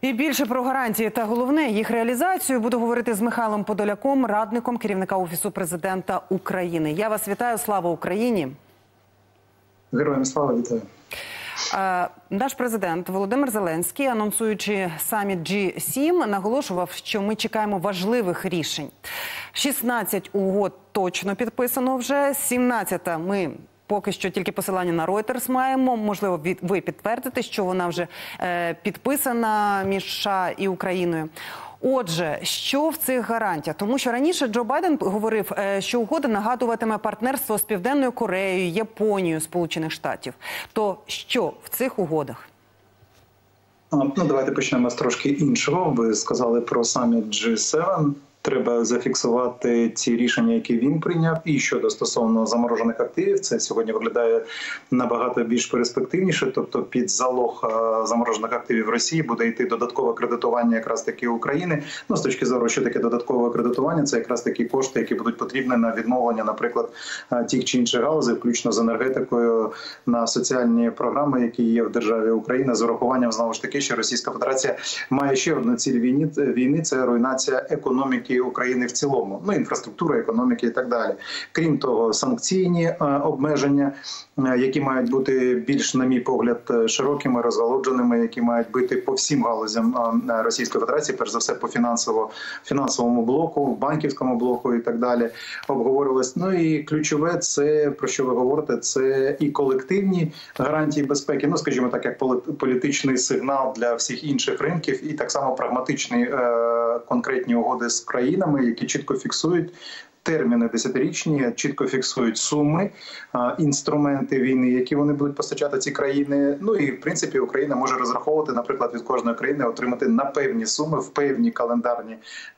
І більше про гарантії та головне їх реалізацію буду говорити з Михайлом Подоляком, радником керівника Офісу Президента України. Я вас вітаю. Слава Україні! Героям слава, вітаю! Наш президент Володимир Зеленський, анонсуючи саміт G7, наголошував, що ми чекаємо важливих рішень. 16 угод точно підписано вже, 17-та ми поки що тільки посилання на Reuters маємо. Можливо, ви підтвердите, що вона вже підписана між США і Україною. Отже, що в цих гарантіях? Тому що раніше Джо Байден говорив, що угода нагадуватиме партнерство з Південною Кореєю, Японією, Сполучених Штатів. То що в цих угодах? Давайте почнемо з трошки іншого. Ви сказали про саміт G7. Треба зафіксувати ці рішення, які він прийняв. І щодо стосовно заморожених активів, це сьогодні виглядає набагато більш перспективніше. Тобто під залог заморожених активів Росії буде йти додаткове кредитування якраз таки України. З точки зору, що таке додаткове кредитування, це якраз такі кошти, які будуть потрібні на відновлення, наприклад, тих чи інших галузей, включно з енергетикою, на соціальні програми, які є в державі Україна, з урахуванням, знову ж таки, що Російська Федерація має ще одну ціль війни – це руйнація економіки України в цілому, інфраструктура, економіки і так далі. Крім того, санкційні обмеження, які мають бути більш, на мій погляд, широкими, розгалудженими, які мають бути по всім галузям Російської Федерації, перш за все по фінансовому блоку, банківському блоку і так далі, обговорювалось. І ключове, це, про що ви говорите, це і колективні гарантії безпеки, скажімо так, як політичний сигнал для всіх інших ринків, і так само прагматичні конкретні угоди з країнами, які чітко фіксують терміни десятирічні, чітко фіксують суми, інструменти війни, які вони будуть постачати ці країни. І, в принципі, Україна може розраховувати, наприклад, від кожної країни отримати на певні суми, в певні календарні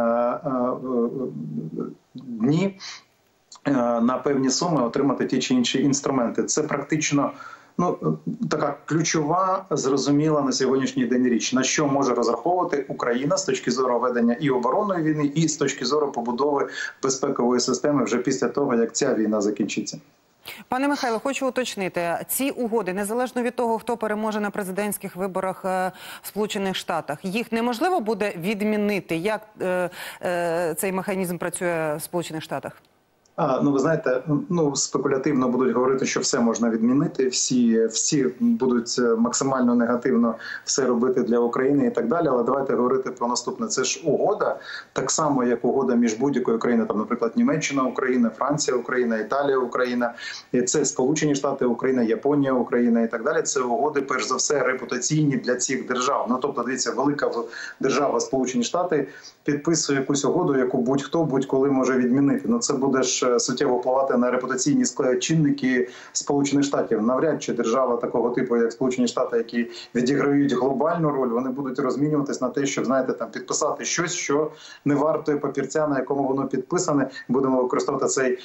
дні, на певні суми отримати ті чи інші інструменти. Це практично така ключова, зрозуміла на сьогоднішній день річ, на що може розраховувати Україна з точки зору ведення і оборонної війни, і з точки зору побудови безпекової системи вже після того, як ця війна закінчиться. Пане Михайло, хочу уточнити, ці угоди, незалежно від того, хто переможе на президентських виборах в Сполучених Штатах, їх неможливо буде відмінити? Як цей механізм працює в Сполучених Штатах? Ви знаєте, спекулятивно будуть говорити, що все можна відмінити, всі будуть максимально негативно все робити для України і так далі, але давайте говорити про наступне. Це ж угода, так само як угода між будь-якою країною, наприклад, Німеччина, Україна, Франція, Україна, Італія, Україна, і це Сполучені Штати, Україна, Японія, Україна і так далі. Це угоди, перш за все, репутаційні для цих держав. Тобто, дивіться, велика держава Сполучені Штати підписує якусь угоду, яку будь-хто, будь-коли може відмінити. Це буде ж суттєво впливати на репутаційні чинники Сполучених Штатів. Навряд чи держава такого типу, як Сполучені Штати, які відіграють глобальну роль, вони будуть розмінюватись на те, щоб, підписати щось, що не вартує папірця, на якому воно підписане. Будемо використовувати цей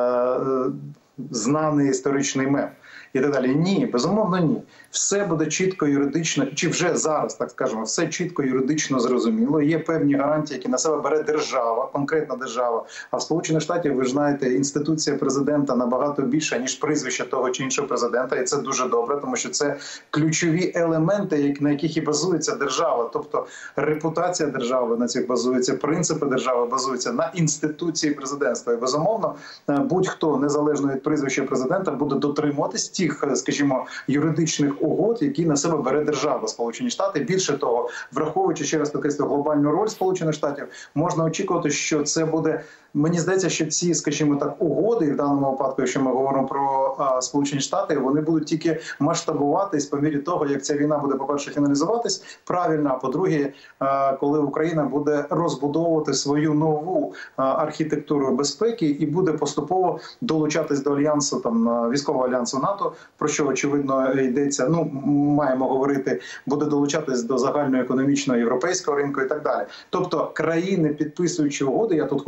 знаний історичний мем. І так далі. Ні, безумовно, ні. Все буде чітко юридично, чи вже зараз, так скажемо, все чітко юридично зрозуміло. Є певні гарантії, які на себе бере держава, конкретна держава. А в Сполучених Штатах, ви ж знаєте, інституція президента набагато більша, ніж прізвище того чи іншого президента. І це дуже добре, тому що це ключові елементи, на яких і базується держава. Тобто репутація держави на цих базується, принципи держави базуються на інституції президентства. І, безумовно, будь-хто, незалежно від прізвища президента, буде дотримуватись тих, скажімо, юридичних угод, які на себе бере держава Сполучені Штати. Більше того, враховуючи, ще раз підкреслюю, глобальну роль Сполучених Штатів, можна очікувати, що це буде, мені здається, що ці, скажімо так, угоди, і в даному випадку, якщо ми говоримо про Сполучені Штати, вони будуть тільки масштабуватись по мірі того, як ця війна буде, по-перше, фіналізуватись правильно, а по-друге, коли Україна буде розбудовувати свою нову архітектуру безпеки і буде поступово долучатись до альянсу, військового альянсу НАТО, про що, очевидно, йдеться, маємо говорити, буде долучатись до загальноекономічного європейського ринку і так далі. Тобто країни, підписуючи угоди, я тут хочу просто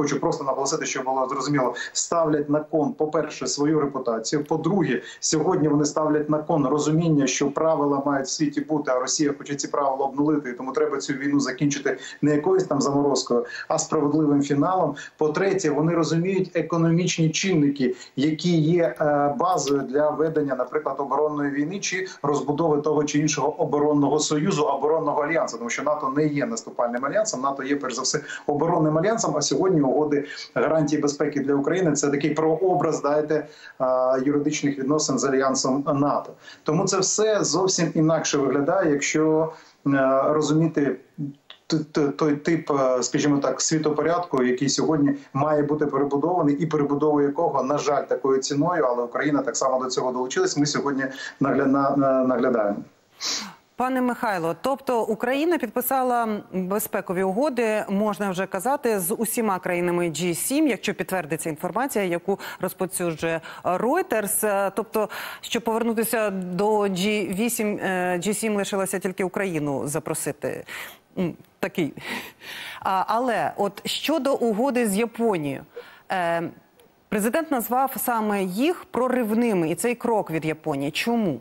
наголосити, щоб було зрозуміло, ставлять на кон, по-перше, свою репутацію, по-друге, сьогодні вони ставлять на кон розуміння, що правила мають в світі бути, а Росія хоче ці правила обнулити, і тому треба цю війну закінчити не якоюсь там заморозкою, а справедливим фіналом. По-третє, вони розуміють економічні чинники, які є базою для ведення, наприклад, оборонної війни чи розбудови того чи іншого оборонного союзу, оборонного альянсу, тому що НАТО не є наступальним альянсом, НАТО є, перш за все, оборонним альянсом, а сьогодні угоди гарантії безпеки для України – це такий прообраз, юридичних відносин з альянсом НАТО. Тому це все зовсім інакше виглядає, якщо розуміти той тип, скажімо так, світопорядку, який сьогодні має бути перебудований і перебудову якого, на жаль, такою ціною, але Україна так само до цього долучилась, ми сьогодні наглядаємо. Пане Михайло, тобто Україна підписала безпекові угоди, можна вже казати, з усіма країнами G7, якщо підтвердиться інформація, яку розповсюджує Reuters. Тобто, щоб повернутися до G8, G7 лишилося тільки Україну запросити. Такий. Але от щодо угоди з Японією, президент назвав саме їх проривними, і цей крок від Японії. Чому?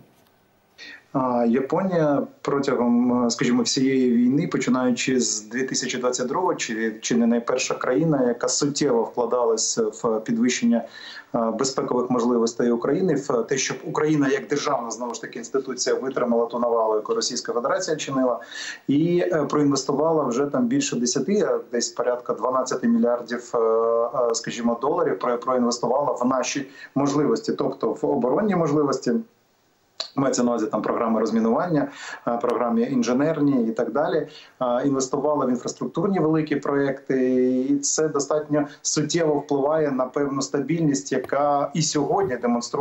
Японія протягом, скажімо, всієї війни, починаючи з 2022-го, чи не найперша країна, яка суттєво вкладалася в підвищення безпекових можливостей України, в те, щоб Україна як державна, знову ж таки, інституція витримала ту навалу, яку Російська Федерація чинила, і проінвестувала вже там більше 10, десь порядка 12 мільярдів, скажімо, доларів проінвестувала в наші можливості, тобто в оборонні можливості. Мається на увазі там програми розмінування, програми інженерні і так далі. Інвестувала в інфраструктурні великі проекти, і це достатньо суттєво впливає на певну стабільність, яка і сьогодні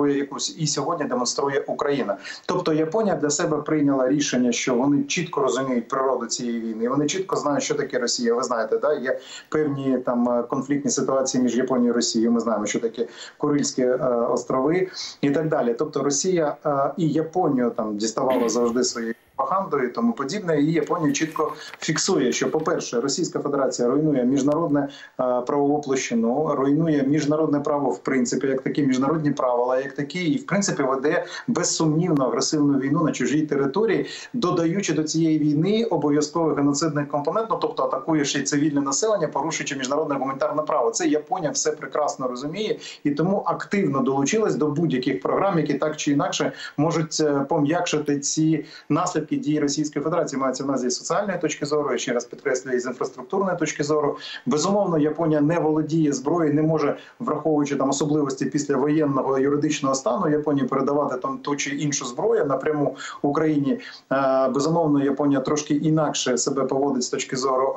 демонструє Україна. Тобто Японія для себе прийняла рішення, що вони чітко розуміють природу цієї війни, вони чітко знають, що таке Росія. Ви знаєте, да? Є певні там конфліктні ситуації між Японією і Росією. Ми знаємо, що таке Курильські острови і так далі. Тобто Росія і Японію там діставала завжди своєю пропагандою і тому подібне, і Японія чітко фіксує, що, по-перше, Російська Федерація руйнує міжнародне правову площину, руйнує міжнародне право в принципі, як такі міжнародні правила, як такі, і в принципі веде безсумнівно агресивну війну на чужій території, додаючи до цієї війни обов'язковий геноцидний компонент, ну, тобто атакує ще й цивільне населення, порушуючи міжнародне гуманітарне право. Це Японія все прекрасно розуміє і тому активно долучилась до будь-яких програм, які так чи інакше можуть пом'якшити ці наслідки дії Російської Федерації. Мається на увазі з соціальної точки зору, і ще раз підкреслюю, з інфраструктурної точки зору. Безумовно, Японія не володіє зброєю, не може, враховуючи там особливості післявоєнного юридичного стану Японії, передавати там ту чи іншу зброю напряму Україні. Безумовно, Японія трошки інакше себе поводить з точки зору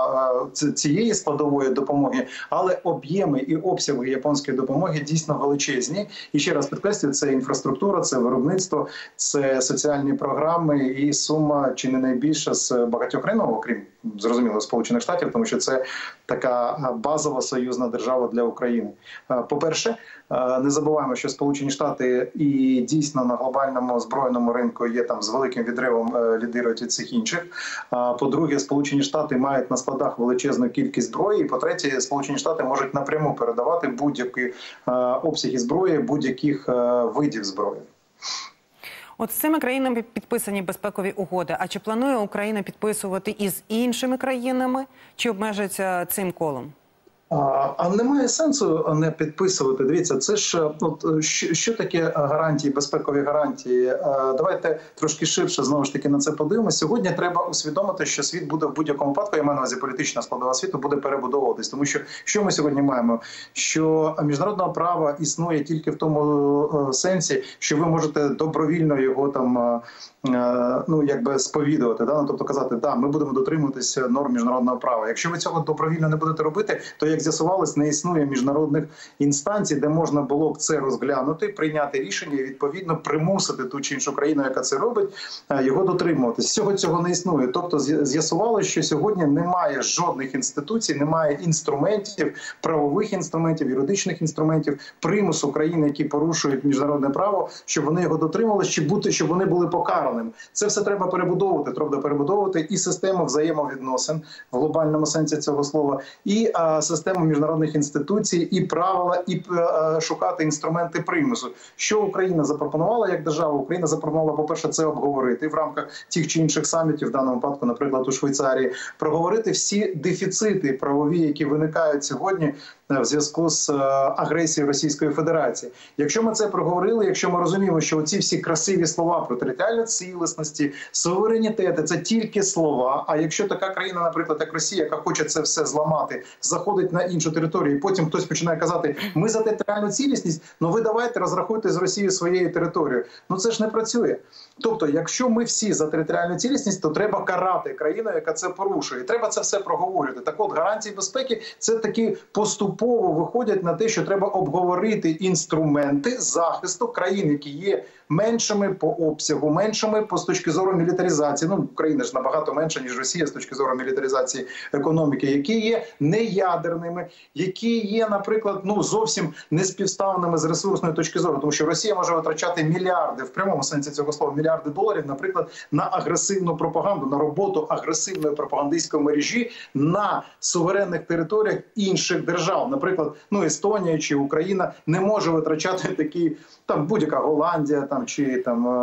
цієї складової допомоги, але об'єми і обсяги японської допомоги дійсно величезні. І ще раз підкреслюю, це інфраструктура, це виробництво, це соціальні програми і сума чи не найбільша з багатьох країн, окрім, зрозуміло, Сполучених Штатів, тому що це така базова союзна держава для України. По-перше, не забуваємо, що Сполучені Штати і дійсно на глобальному збройному ринку є там з великим відривом лідирують від цих інших. По-друге, Сполучені Штати мають на складах величезну кількість зброї. І по-третє, Сполучені Штати можуть напряму передавати будь-які обсяги зброї, будь-яких видів зброї. От з цими країнами підписані безпекові угоди. А чи планує Україна підписувати із іншими країнами, чи обмежиться цим колом? А немає сенсу не підписувати. Дивіться, це ж от, що таке гарантії, безпекові гарантії? Давайте трошки ширше знову ж таки на це подивимося. Сьогодні треба усвідомити, що світ буде в будь-якому випадку, я маю на увазі політична складова світу, буде перебудовуватись. Тому що ми сьогодні маємо? Що міжнародного права існує тільки в тому сенсі, що ви можете добровільно його там сповідувати, да? Тобто казати, да, ми будемо дотримуватися норм міжнародного права. Якщо ви цього добровільно не будете робити, то, як з'ясувалось, не існує міжнародних інстанцій, де можна було б це розглянути, прийняти рішення і, відповідно, примусити ту чи іншу країну, яка це робить, його дотримуватись. Цього не існує. Тобто з'ясувалося, що сьогодні немає жодних інституцій, немає інструментів, правових інструментів, юридичних інструментів, примусу країн, які порушують міжнародне право, щоб вони його дотримувалися, щоб вони були покараними. Це все треба перебудовувати і систему взаємовідносин в глобальному сенсі цього слова, і систему систему міжнародних інституцій і правила, і шукати інструменти примусу. Що Україна запропонувала як держава? Україна запропонувала, по-перше, це обговорити в рамках тих чи інших самітів, в даному випадку, наприклад, у Швейцарії, проговорити всі дефіцити правові, які виникають сьогодні в зв'язку з агресією Російської Федерації. Якщо ми це проговорили, якщо ми розуміємо, що оці всі красиві слова про територіальну цілісності, суверенітети – це тільки слова, а якщо така країна, наприклад, як Росія, яка хоче це все зламати, заходить на іншу територію, і потім хтось починає казати, ми за територіальну цілісність, ну ви давайте розрахуйте з Росією своєю територією. Ну це ж не працює. Тобто, якщо ми всі за територіальну цілісність, то треба карати країну, яка це порушує. І треба це все проговорювати. Так от, гарантії безпеки – це такі поступово виходять на те, що треба обговорити інструменти захисту країн, які є меншими по обсягу, меншими з точки зору мілітаризації. Ну, Україна ж набагато менша, ніж Росія з точки зору мілітаризації економіки, які є неядерними, які є, наприклад, зовсім не співставними з ресурсної точки зору. Тому що Росія може витрачати мільярди, в прямому сенсі цього слова, мільярди доларів, наприклад, на агресивну пропаганду, на роботу агресивної пропагандистської мережі на суверенних територіях інших держав. Наприклад, Естонія чи Україна не може витрачати такі, будь-яка Голландія, чи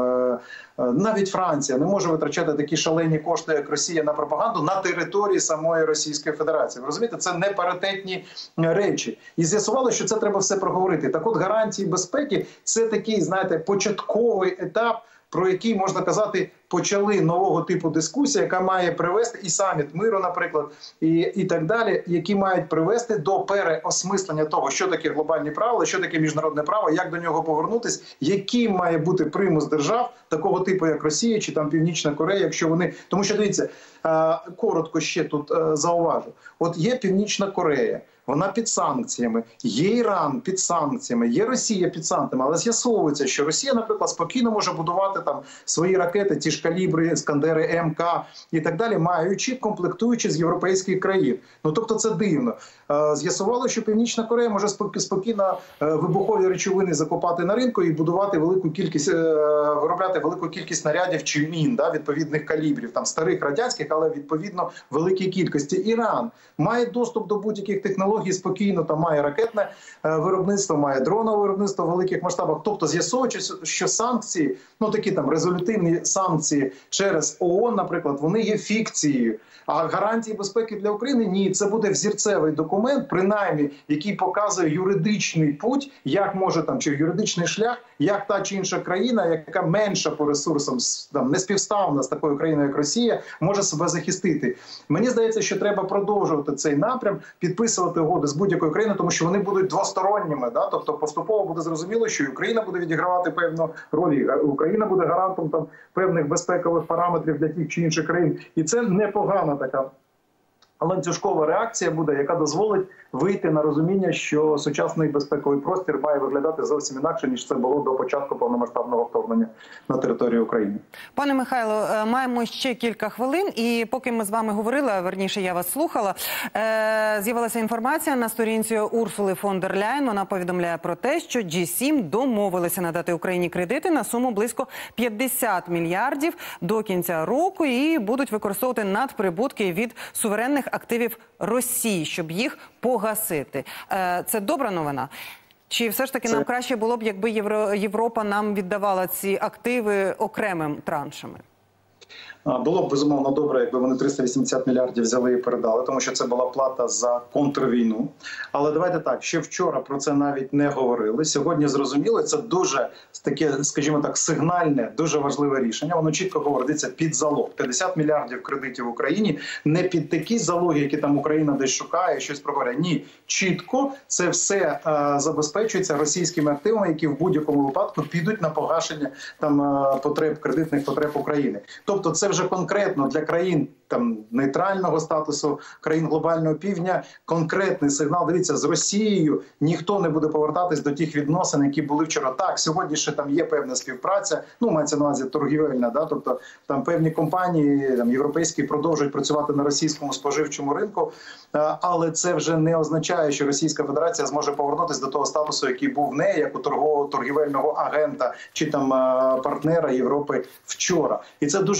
навіть Франція не може витрачати такі шалені кошти, як Росія, на пропаганду на території самої Російської Федерації. Ви розумієте, це не паритетні речі. І з'ясувалося, що це треба все проговорити. Так от, гарантії безпеки – це такий, знаєте, початковий етап, про який, можна казати, почали нового типу дискусії, яка має привести і саміт миру, наприклад, і так далі, які мають привести до переосмислення того, що таке глобальні правила, що таке міжнародне право, як до нього повернутися, який має бути примус держав такого типу, як Росія чи Північна Корея, якщо вони... Тому що, дивіться, коротко ще тут зауважу. От є Північна Корея, вона під санкціями, є Іран під санкціями, є Росія під санкціями, але з'ясовується, що Росія, наприклад, спокійно може будувати свої ракети, ті ж калібри, Іскандери, МК і так далі, маючи, комплектуючи з європейських країн. Тобто це дивно. З'ясувало, що Північна Корея може спокійно вибухові речовини закопати на ринку і будувати велику кількість, виробляти велику кількість снарядів чи мін, відповідних калібрів, старих радянських, але відповідно великій кількості. Іран має доступ до будь-яких технологій спокійно, має ракетне виробництво, має дронове виробництво в великих масштабах. Тобто з'ясовуючи, що санкції, такі резолютивні санкції через ООН, наприклад, вони є фікцією. А гарантії безпеки для України – ні. Це буде взірцевий документ, принаймні, який показує юридичний путь, як може чи юридичний шлях, як та чи інша країна, яка менша по ресурсам, не співставна з такою країною, як Росія, може себе захистити. Мені здається, що треба продовжувати цей напрям, підписувати угоди з будь-якою країною, тому що вони будуть двосторонніми. Тобто поступово буде зрозуміло, що Україна буде відігравати певну роль, Україна буде гарантом певних безпекових параметрів для тих чи інших країн. І це непогана така ланцюжкова реакція буде, яка дозволить вийти на розуміння, що сучасний безпековий простір має виглядати зовсім інакше, ніж це було до початку повномасштабного вторгнення на територію України. Пане Михайло, маємо ще кілька хвилин, і поки ми з вами говорили, а верніше я вас слухала, з'явилася інформація на сторінці Урсули фон дер Ляєн. Вона повідомляє про те, що G7 домовилися надати Україні кредити на суму близько 50 мільярдів до кінця року і будуть використовувати надприбутки від суверенних активів Росії, щоб їх погасити. Це добра новина? Чи все ж таки нам краще було б, якби Європа нам віддавала ці активи окремим траншами? Було б, безумовно, добре, якби вони 380 мільярдів взяли і передали, тому що це була плата за контрвійну. Але давайте так, ще вчора про це навіть не говорили. Сьогодні зрозуміло, це дуже таке, скажімо так, сигнальне, дуже важливе рішення. Воно чітко говориться під залог. 50 мільярдів кредитів в Україні, не під такі залоги, які Україна десь шукає, щось проговорює. Ні, чітко це все забезпечується російськими активами, які в будь-якому випадку підуть на погашення кредитних потреб України. Тобто це вже конкретно для країн нейтрального статусу, країн глобального півдня, конкретний сигнал. Дивіться, з Росією ніхто не буде повертатись до тих відносин, які були вчора. Так, сьогодні ще є певна співпраця, мається на увазі торгівельна, тобто певні компанії європейські продовжують працювати на російському споживчому ринку, але це вже не означає, що Російська Федерація зможе повернутися до того статусу, який був в неї, як у торгівельного агента чи партнера Європи вчора. І це дуже важливо.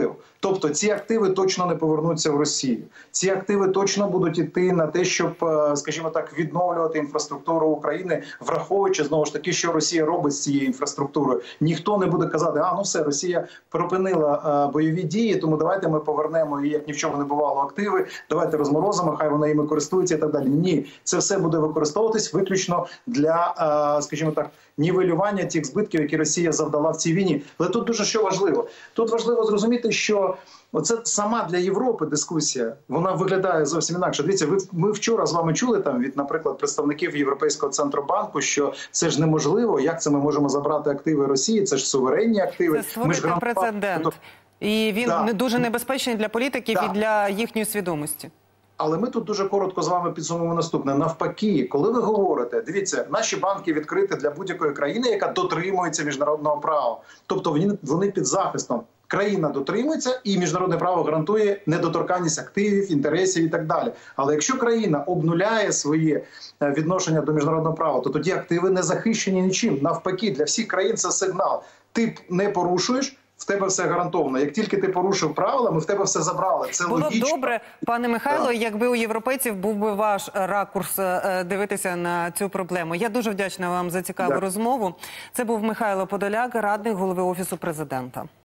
важливо. Тобто ці активи точно не повернуться в Росію. Ці активи точно будуть йти на те, щоб, скажімо так, відновлювати інфраструктуру України, враховуючи, знову ж таки, що Росія робить з цією інфраструктурою. Ніхто не буде казати, ну все, Росія припинила бойові дії, тому давайте ми повернемо її, як ні в чому не бувало, активи, давайте розморозимо, хай вона їми користується і так далі. Ні, це все буде використовуватись виключно для, скажімо так, нівелювання тих збитків, які Росія завдала в цій війні. Але тут дуже що важливо. Тут важливо зрозуміти, що оце сама для Європи дискусія, вона виглядає зовсім інакше. Дивіться, ми вчора з вами чули там від, наприклад, представників Європейського центробанку, що це ж неможливо, як це ми можемо забрати активи Росії, це ж суверенні активи. Це створити прецедент. І він дуже небезпечний для політиків і для їхньої свідомості. Але ми тут дуже коротко з вами підсумуємо наступне. Навпаки, коли ви говорите, дивіться, наші банки відкриті для будь-якої країни, яка дотримується міжнародного права. Тобто вони під захистом. Країна дотримується і міжнародне право гарантує недоторканність активів, інтересів і так далі. Але якщо країна обнуляє своє відношення до міжнародного права, то тоді активи не захищені нічим. Навпаки, для всіх країн це сигнал. Ти не порушуєш, в тебе все гарантовано. Як тільки ти порушив правила, ми в тебе все забрали. Це було логічно. Було б добре, пане Михайло, якби у європейців був би ваш ракурс дивитися на цю проблему. Я дуже вдячна вам за цікаву розмову. Це був Михайло Подоляк, радник голови Офісу Президента.